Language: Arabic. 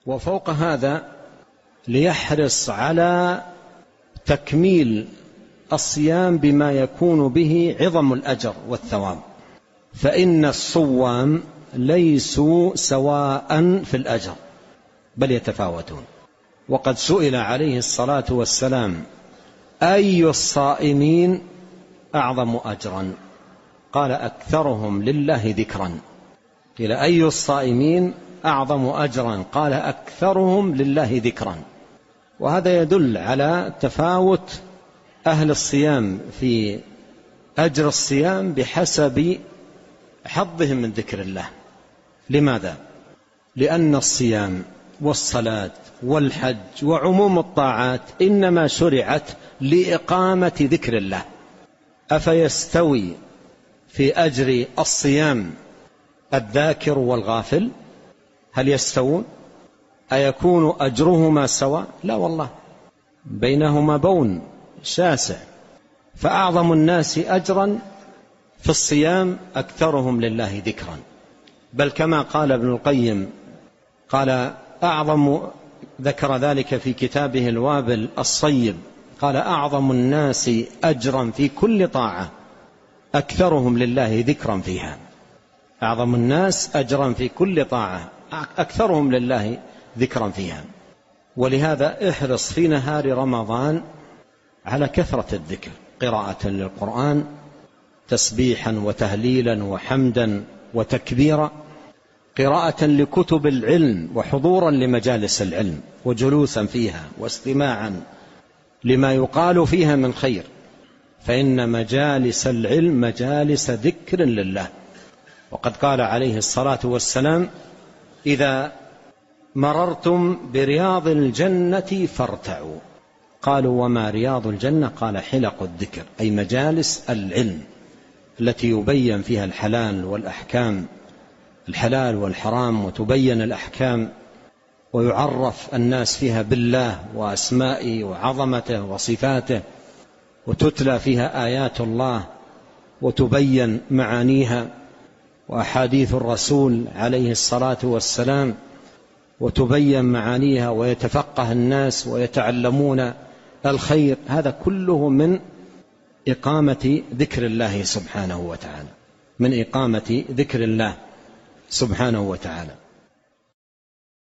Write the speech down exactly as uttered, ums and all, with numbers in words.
وفوق هذا ليحرص على تكميل الصيام بما يكون به عظم الأجر والثواب، فإن الصوام ليسوا سواء في الأجر بل يتفاوتون. وقد سئل عليه الصلاة والسلام أي الصائمين أعظم أجرا؟ قال أكثرهم لله ذكرا. قيل أي الصائمين أعظم أجرا؟ قال أكثرهم لله ذكرا. وهذا يدل على تفاوت أهل الصيام في أجر الصيام بحسب حظهم من ذكر الله. لماذا؟ لأن الصيام والصلاة والحج وعموم الطاعات إنما شرعت لإقامة ذكر الله. أفيستوي في أجر الصيام الذاكر والغافل؟ هل يستوون؟ أيكون أجرهما سواء؟ لا والله، بينهما بون شاسع. فأعظم الناس أجرا في الصيام أكثرهم لله ذكرا. بل كما قال ابن القيم، قال أعظم، ذكر ذلك في كتابه الوابل الصيب، قال أعظم الناس أجرا في كل طاعة أكثرهم لله ذكرا فيها. أعظم الناس أجرا في كل طاعة أكثرهم لله ذكرا فيها. ولهذا احرص في نهار رمضان على كثرة الذكر، قراءة للقرآن، تسبيحا وتهليلا وحمدا وتكبيرا، قراءة لكتب العلم وحضورا لمجالس العلم وجلوسا فيها واستماعا لما يقال فيها من خير، فإن مجالس العلم مجالس ذكر لله. وقد قال عليه الصلاة والسلام إذا مررتم برياض الجنة فارتعوا. قالوا وما رياض الجنة؟ قال حلق الذكر، أي مجالس العلم التي يبين فيها الحلال والأحكام، الحلال والحرام، وتبين الأحكام ويعرف الناس فيها بالله وأسمائه وعظمته وصفاته، وتتلى فيها آيات الله وتبين معانيها وأحاديث الرسول عليه الصلاة والسلام وتبين معانيها، ويتفقه الناس ويتعلمون الخير. هذا كله من إقامة ذكر الله سبحانه وتعالى، من إقامة ذكر الله سبحانه وتعالى.